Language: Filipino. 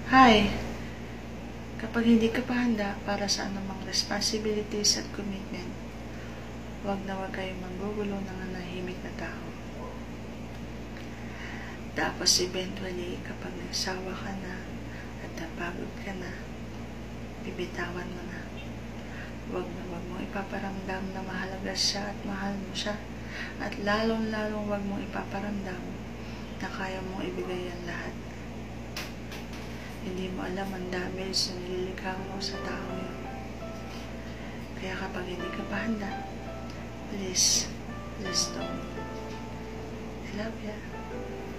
Hi! Kapag hindi ka pa handa para sa anumang responsibilities at commitment, huwag na huwag kayong manggugulo ng nanahimik na tao. Tapos eventually, kapag nagsawa ka na at napagod ka na, bibitawan mo na. Huwag mo ipaparamdam na mahalaga siya at mahal mo siya. At lalong-lalong huwag mong ipaparamdam na kaya mong ibigay ang lahat. Hindi mo alam ang damage na nililikha mo sa tao yun. Kaya kapag hindi ka pa handa, please don't. I love ya.